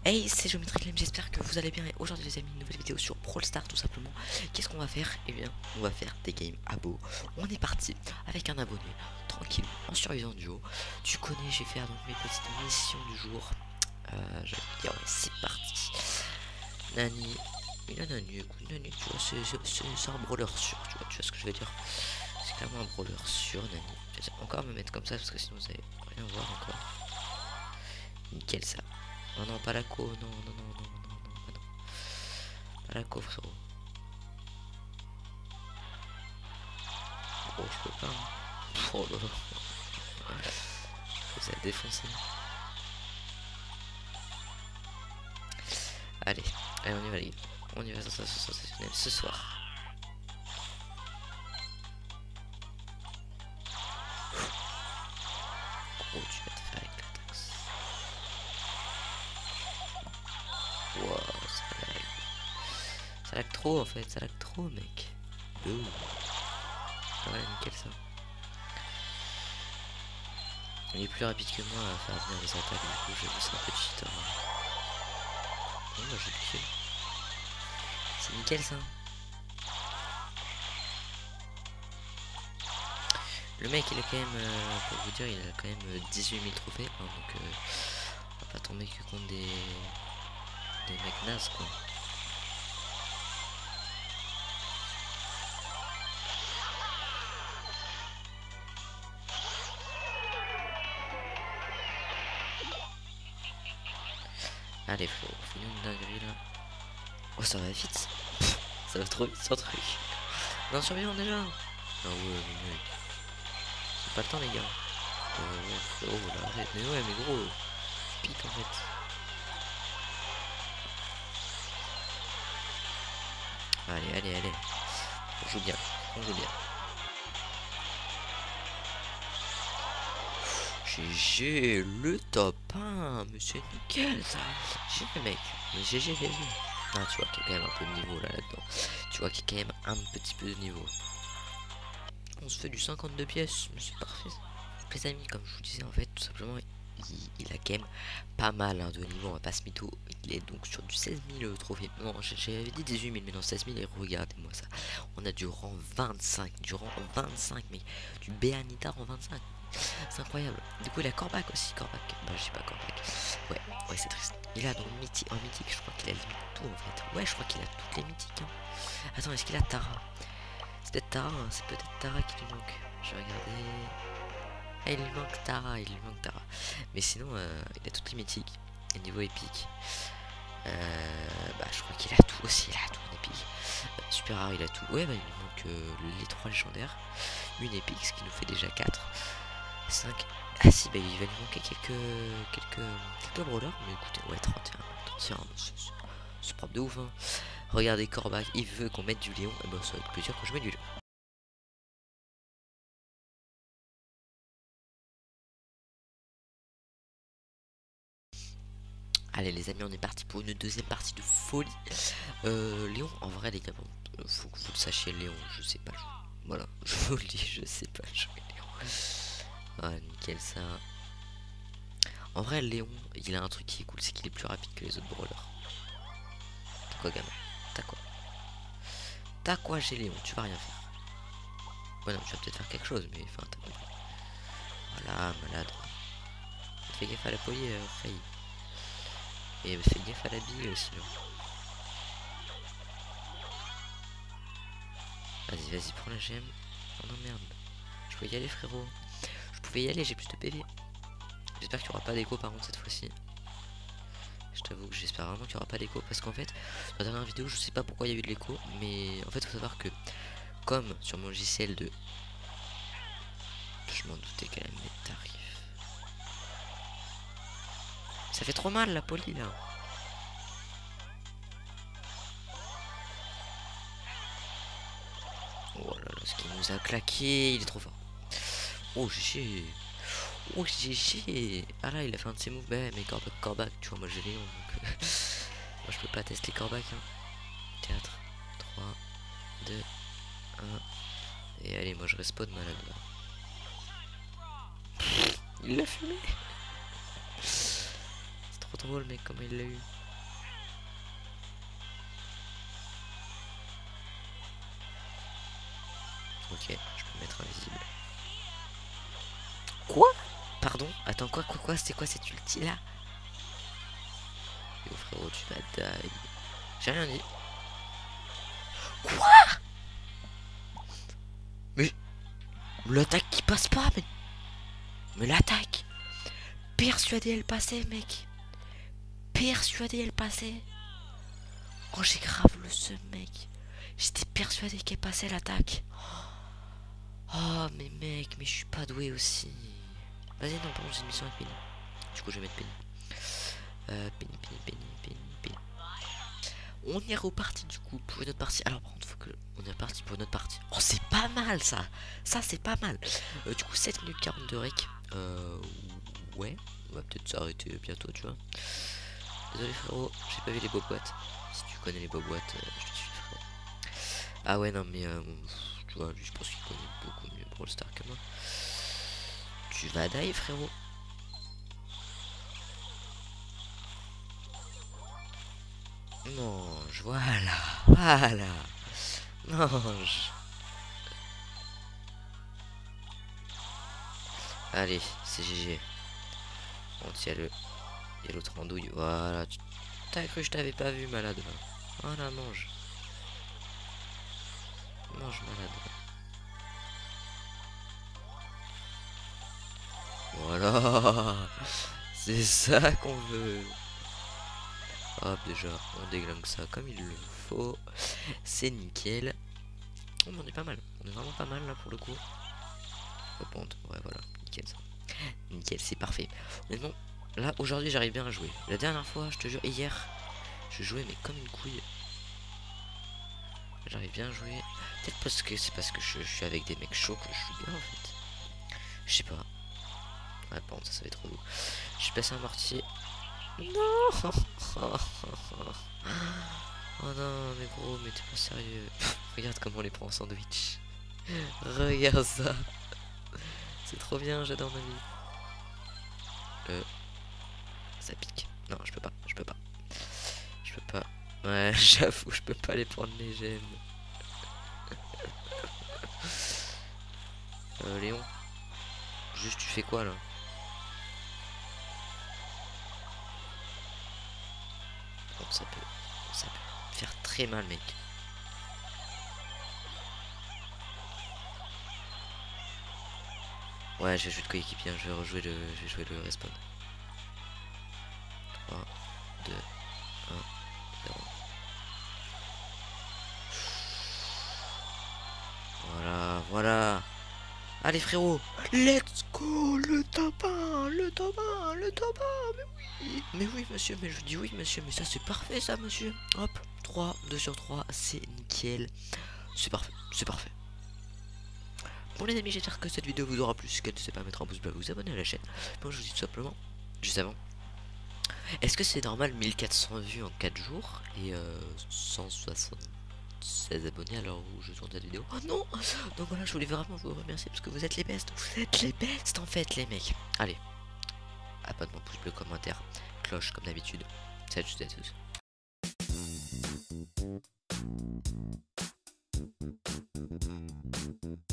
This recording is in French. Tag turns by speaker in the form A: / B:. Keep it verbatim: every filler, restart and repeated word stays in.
A: Hey, c'est Géométrie Clem, j'espère que vous allez bien et aujourd'hui les amis, une nouvelle vidéo sur Brawl Stars tout simplement. Qu'est-ce qu'on va faire? Eh bien, on va faire des games abo. On est parti avec un abonné, tranquille, en survivant duo. Tu connais, je vais faire donc mes petites missions du jour. Euh, je vais dire, ouais, c'est parti. Nani, il a Nani, écoute, Nani, tu vois, c'est un brawler sûr, tu vois, tu vois ce que je veux dire. C'est clairement un brawler sûr, Nani. Je vais encore me mettre comme ça parce que sinon vous allez rien voir encore. Nickel ça. Oh non, pas la co, non, non, non, non, non, non, pas non. Pas la co, frérot. Oh, je peux pas. Hein. Oh là là. Ça a défoncé. Allez, allez, on y va, les gars. On y va, ça, ça, ça, sensationnel ce soir. Oh, tu vas te faire avec la taxe. Wow, ça lag. Ça lag trop en fait, ça lag trop, mec. Boum. Voilà, nickel ça. Il est plus rapide que moi à faire venir les attaques, du coup je vais c'est un peu cheater. Oh, bah, j'ai le kill. C'est nickel ça. Le mec il a quand même, euh, pour vous dire, il a quand même dix-huit mille trophées, hein, donc euh, on va pas tomber que contre des, des mecs nazes quoi. Allez frérot, fais-nous une dinguerie là. Oh ça va vite. Ça va trop vite ce truc. Non survivant déjà. Ah ouais mais mec. C'est pas le temps les gars. Euh, ouais frérot là arrête. Mais ouais mais gros. Je pique en fait. Allez allez allez. On joue bien. On joue bien. G G le top un. Mais c'est nickel ça. G G mec. Mais G G G G. Ah, tu vois qu'il y a quand même un peu de niveau là là-dedans. Tu vois qu'il y a quand même un petit peu de niveau. On se fait du cinquante-deux pièces, mais c'est parfait. Les amis, comme je vous disais, en fait, tout simplement, il, il a quand même pas mal hein, de niveau. On va pas se mytho. Il est donc sur du seize mille trophées. Non, j'avais dit dix-huit mille, mais non, seize mille. Et regardez-moi ça. On a du rang vingt-cinq. Du rang vingt-cinq, mais du Béanita en vingt-cinq. C'est incroyable. Du coup, il a Corbac aussi. Corbac. Bah, je sais pas Corbac. Ouais, ouais, c'est triste. Il a donc mythique. En mythique, je crois qu'il a limite tout en fait. Ouais, je crois qu'il a toutes les mythiques. Hein. Attends, est-ce qu'il a Tara? C'est peut-être Tara. Hein. C'est peut-être Tara qui lui manque. Je vais regarder. Ah, il lui manque Tara. Il lui manque Tara. Mais sinon, euh, il a toutes les mythiques. Et niveau épique. Euh, bah, je crois qu'il a tout aussi. Il a tout en épique. Euh, super rare, il a tout. Ouais, bah, il lui manque euh, les trois légendaires. Une épique, ce qui nous fait déjà quatre. cinq. Ah si, bah il va lui manquer quelques quelques quelques brawlers, mais écoutez, ouais, trente et un, trente et un, c'est propre de ouf, hein. Regardez Corbac, il veut qu'on mette du Léon, et bah ça va être plaisir que je mette du Léon. Allez les amis, on est parti pour une deuxième partie de folie. Euh, Léon, en vrai les gars, bon, faut que vous le sachiez, Léon, je sais pas jouer. Voilà, je vous le dis, je sais pas jouer Léon. Ah, nickel ça. En vrai, Léon, il a un truc qui est cool, c'est qu'il est plus rapide que les autres brawlers. T'as quoi, gamin? T'as quoi? T'as quoi, j'ai Léon? Tu vas rien faire. Ouais, non, tu vas peut-être faire quelque chose, mais enfin, t'as compris. Voilà, malade. Fais gaffe à la poly, euh, failli. Et fais gaffe à la bille aussi. Vas-y, vas-y, prends la gemme. Oh non, merde. Je pouvais y aller, frérot. Je pouvais y aller, j'ai plus de P V. J'espère qu'il n'y aura pas d'écho par contre cette fois-ci. Je t'avoue que j'espère vraiment qu'il n'y aura pas d'écho. Parce qu'en fait, dans la dernière vidéo, je sais pas pourquoi il y a eu de l'écho. Mais en fait, faut savoir que, comme sur mon logiciel de. Je m'en doutais quand même des tarifs. Ça fait trop mal la poly là. Oh là là, ce qu'il nous a claqué, il est trop fort. Oh G G. Oh G G. Ah là, il a fait un de ses moves. Bah, mais Corbac, Corbac, tu vois, moi j'ai Léon. Donc, moi je peux pas tester Corbac. Hein. quatre, trois, deux, un. Et allez, moi je respawn malade là. Il l'a fumé. C'est trop drôle, mec, comment il l'a eu. Ok, je peux me mettre invisible. Quoi? Pardon? Attends, quoi, quoi, quoi? C'est quoi cette ulti là? Yo frérot, tu vas die. J'ai rien dit. Quoi? Mais... L'attaque qui passe pas, mais... Mais l'attaque! Persuadé elle passait, mec. Persuadé elle passait. Oh, j'ai grave le seum, mec. J'étais persuadé qu'elle passait l'attaque. Oh, mais mec, mais je suis pas doué aussi. Vas-y, non, pardon, j'ai une mission avec Penny. Du coup, je vais mettre Penny. Euh, Penny, Penny, Penny, Penny, Penny. On est reparti du coup pour une autre partie. Alors, par contre, faut que. On est reparti pour une autre partie. Oh, c'est pas mal ça. Ça, c'est pas mal. Euh, du coup, sept minutes quarante-deux rec. Euh. Ouais. On va peut-être s'arrêter bientôt, tu vois. Désolé, frérot. J'ai pas vu les boboites. Si tu connais les boboites, euh, je te suis, frérot. Ah, ouais, non, mais. Euh, tu vois, lui, je pense qu'il connaît beaucoup mieux Brawl Stars que moi. Tu vas die, frérot. Mange, voilà, voilà. Mange. Allez, c'est G G. Bon, tiens le. Il y a l'autre andouille. Voilà. T'as cru que je t'avais pas vu, malade. Voilà, mange. Mange, malade. Voilà. C'est ça qu'on veut. Hop, déjà, on déglingue ça comme il le faut. C'est nickel. Oh, mais on est pas mal. On est vraiment pas mal là pour le coup. Hop, ouais, voilà. Nickel ça. Nickel, c'est parfait. Honnêtement, là, aujourd'hui, j'arrive bien à jouer. La dernière fois, je te jure, hier, je jouais, mais comme une couille. J'arrive bien à jouer. Peut-être parce que c'est parce que je, je suis avec des mecs chauds que je joue bien, en fait. Je sais pas. Ouais, par contre, ça, ça va être relou. Je suis passé un mortier. Non. Oh non, mais gros, mais t'es pas sérieux. Regarde comment on les prend en sandwich. Regarde ça. C'est trop bien, j'adore ma vie. Euh, ça pique. Non, je peux pas, je peux pas. Je peux pas. Ouais, j'avoue, je peux pas les prendre les gemmes. euh, Léon. Juste, tu fais quoi là? Bon, ça peut, ça peut faire très mal, mec. Ouais, je vais jouer de coéquipier, je vais rejouer le, je vais jouer le respawn. trois, deux, un, zéro. Voilà, voilà. Allez frérot, let's go, le top un, le top un, le top un, mais oui. Mais oui monsieur, mais je dis oui monsieur, mais ça c'est parfait ça monsieur. Hop, trois, deux sur trois, c'est nickel. C'est parfait, c'est parfait. Bon les amis, j'espère que cette vidéo vous aura plu. Si n'hésitez pas à mettre un pouce bleu, vous abonner à la chaîne. Moi je vous dis tout simplement, juste avant. Est-ce que c'est normal mille quatre cents vues en quatre jours et euh, cent soixante-seize abonnés à l'heure où je tourne cette vidéo? Oh non! Donc voilà, je voulais vraiment vous remercier parce que vous êtes les bestes. Vous êtes les bestes en fait les mecs. Allez, abonnement, pouce bleu, commentaire, cloche comme d'habitude. Salut à tous.